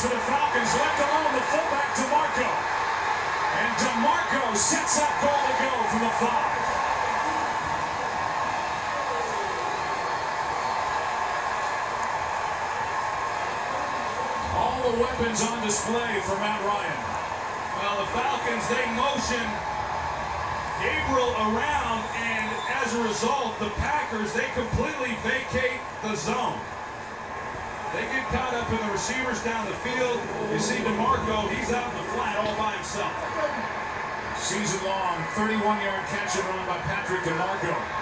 for the Falcons, left alone the fullback DiMarco. And DiMarco sets up goal to go from the 5. All the weapons on display for Matt Ryan. Well, the Falcons, they motion Gabriel around, and as a result, the Packers, they completely vacate the zone. They get caught up in the receivers down the field. You see DiMarco, he's out in the flat all by himself. Season-long 31-yard catch and run by Patrick DiMarco.